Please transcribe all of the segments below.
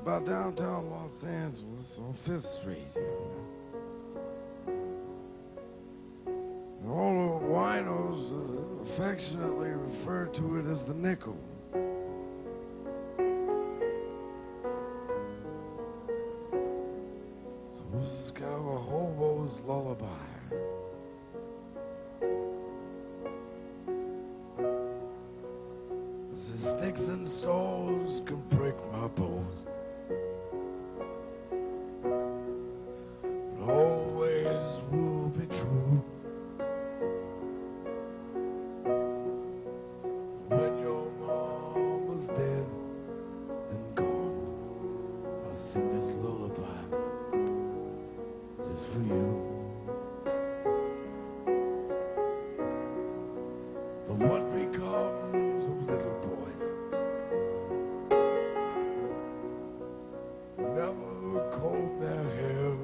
about downtown Los Angeles on 5th Street. And all the winos affectionately refer to it as the nickel. So this is kind of a hobo's lullaby. The sticks and stones can break my bones, but always will be true. When your mama's dead and gone, I'll sing this lullaby just for you. But what becomes of little boys never comb their hair?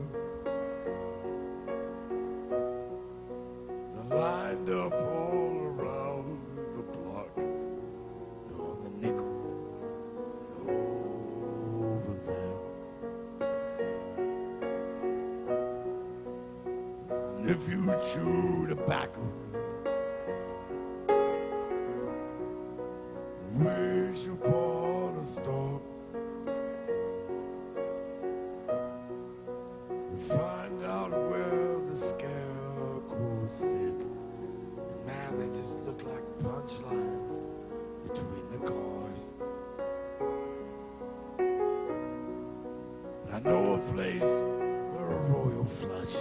They're lined up all around the block. They're on the nickel and over there. And if you chew tobacco, wish upon a star, and find out where the scarecrows sit. And man, they just look like punchlines between the cars. But I know a place where a royal flush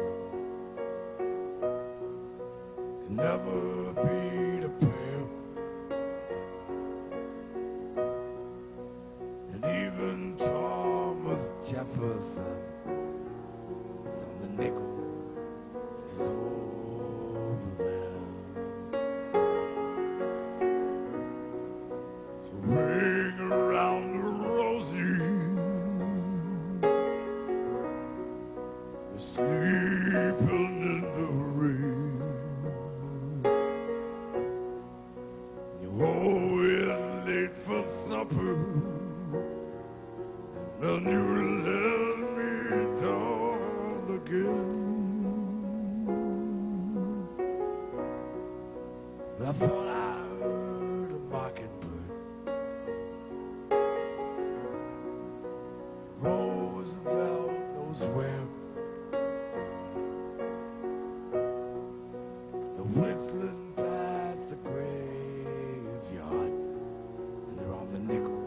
can never beat a pail. And even Thomas Jefferson is on the nickel, is over there. So ring around the rosie, we're sleeping in the rain. You're always late for supper, and you let me down again. But I thought I heard a mockingbird. Roosevelt knows where. They're whistling past the graveyard, and they're on the nickel.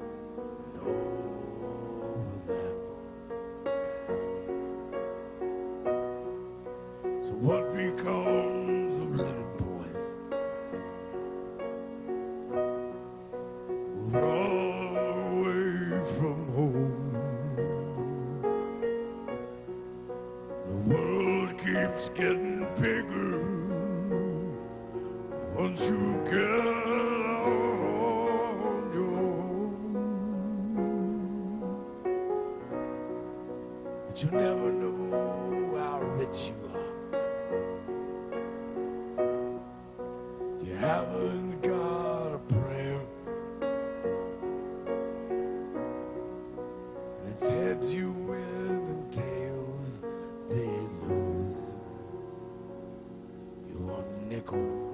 So what becomes of little boys who run away from home? The world keeps getting bigger once you get out on your own. But you never know how rich you are. You haven't got a prayer, and it's heads you win and tails they lose. You're on nickel.